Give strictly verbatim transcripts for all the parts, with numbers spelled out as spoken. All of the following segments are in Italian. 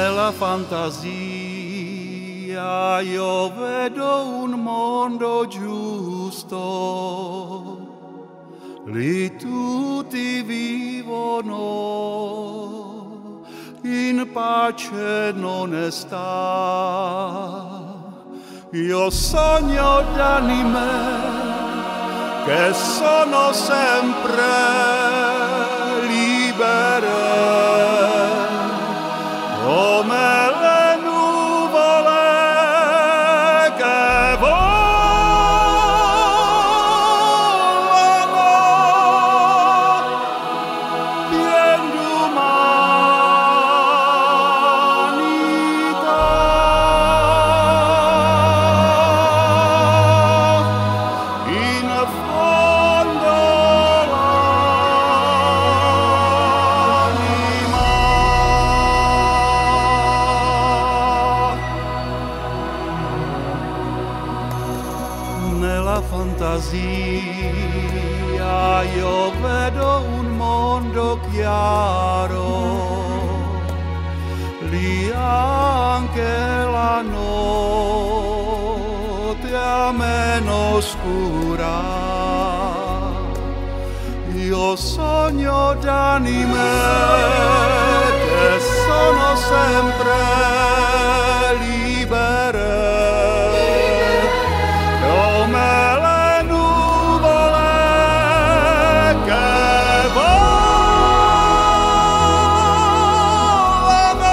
Nella fantasia io vedo un mondo giusto, lì tutti vivono in pace ed onestà. Io sogno d'anime che sono sempre libere, come le nuvole che volano, pien d'umanità. In fondo nella fantasia io vedo un mondo chiaro, lì anche la notte è meno scura. Io sogno d'anime che sono sempre libere, come le nuvole che volano,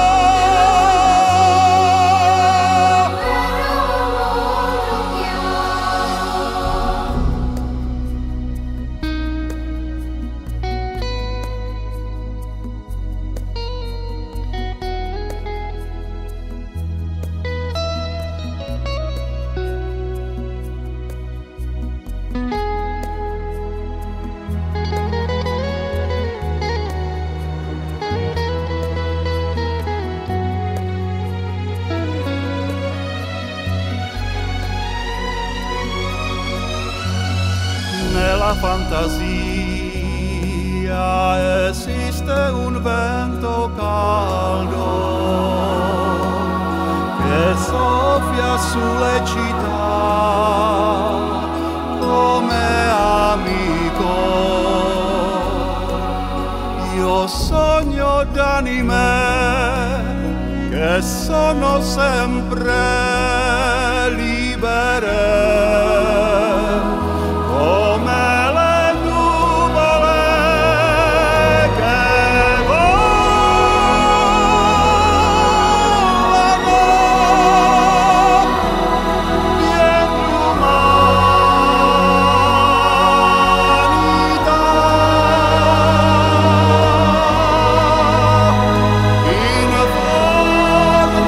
nella fantasia esiste un vento caldo che soffia sulle città come amico. Io sogno d'anime che sono sempre libere, come le nuvole che volano, pien d'umanità. In fondo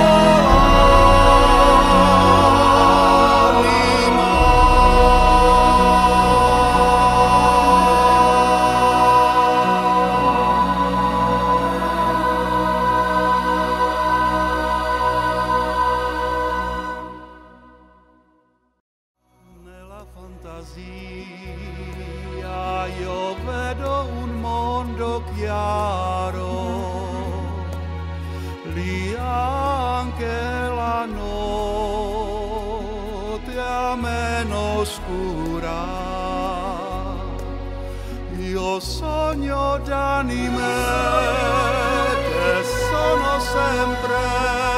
nella fantasia io vedo un mondo chiaro, lì anche la notte è meno scura. Io sogno d'anime che sono sempre